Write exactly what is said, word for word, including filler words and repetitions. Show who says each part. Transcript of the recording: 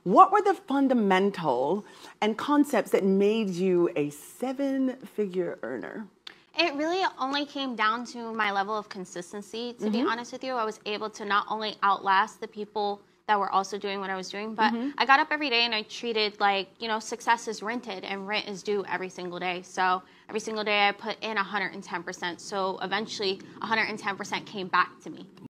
Speaker 1: what were the fundamental and concepts that made you a seven-figure earner?
Speaker 2: It really only came down to my level of consistency, to mm-hmm. be honest with you. I was able to not only outlast the people that were also doing what I was doing, but mm-hmm. I got up every day and I treated like, you know, success is rented and rent is due every single day. So every single day I put in one hundred ten percent. So eventually one hundred ten percent came back to me.